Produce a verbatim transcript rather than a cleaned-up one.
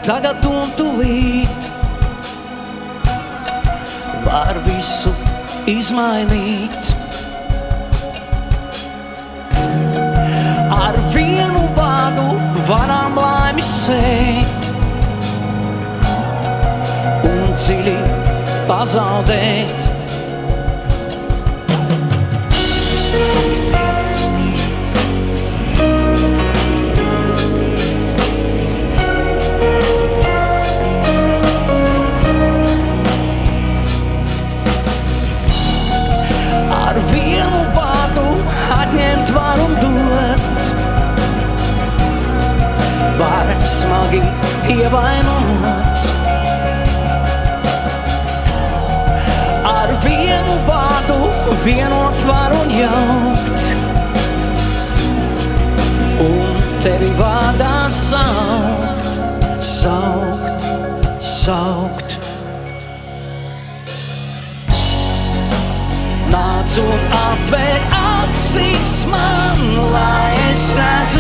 tagad un tūlīt var visu izmainīt. Ar vienu vārdu varam laimi sēt un dziļi pazaudēt. Ar vienu vārdu atņemt var un dot, var smagi ievainot. Ar vienu vārdu vienot var un jaukt, un tevi vārdā saukt, saukt, saukt. Nāc un atver acis man, lai es redzu